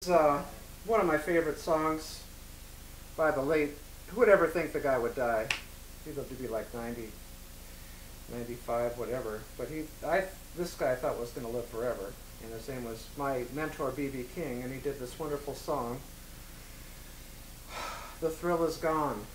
One of my favorite songs by the late, who would ever think the guy would die? He lived to be like 90, 95, whatever. But this guy I thought was going to live forever. And his name was my mentor, B.B. King, and he did this wonderful song, "The Thrill Is Gone."